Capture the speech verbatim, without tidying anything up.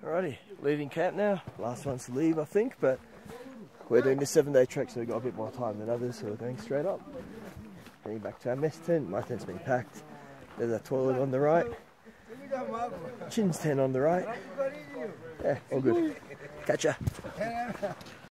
Alrighty, leaving camp now. Last one's to leave, I think, but we're doing this seven day trek, so we've got a bit more time than others, so we're going straight up. Heading back to our mess tent. My tent's been packed. There's our toilet on the right. Chin's tent on the right. Yeah, all good. Catch ya.